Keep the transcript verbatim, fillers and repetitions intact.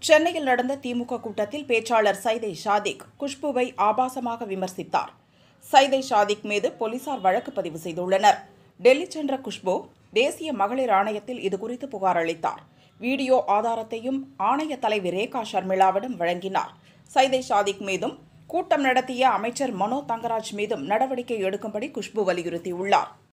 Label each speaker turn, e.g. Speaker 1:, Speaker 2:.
Speaker 1: சென்னையில் நடந்த திமுக கூட்டத்தில் பேச்சாளர் சைதை ஷாதிக் குஷ்புவை ஆபாசமாக விமர்சித்தார். சைதை ஷாதிக் மீது போலீசார் வழக்கு பதிவு செய்துள்ளனர். டெல்லி சென்ற குஷ்பு தேசிய மகளிர் ஆணையத்தில் இதுகுறித்து புகார் அளித்தார். வீடியோ ஆதாரத்தையும் ஆணைய தலைவி ரேகா ஷர்மிளாவிடம் வழங்கினார். சைதை ஷாதிக் மீதும் கூட்டம் நடத்திய அமைச்சர் மனோ தங்கராஜ் மீதும் நடவடிக்கை எடுக்கும்படி குஷ்பு வலியுறுத்தியுள்ளார்.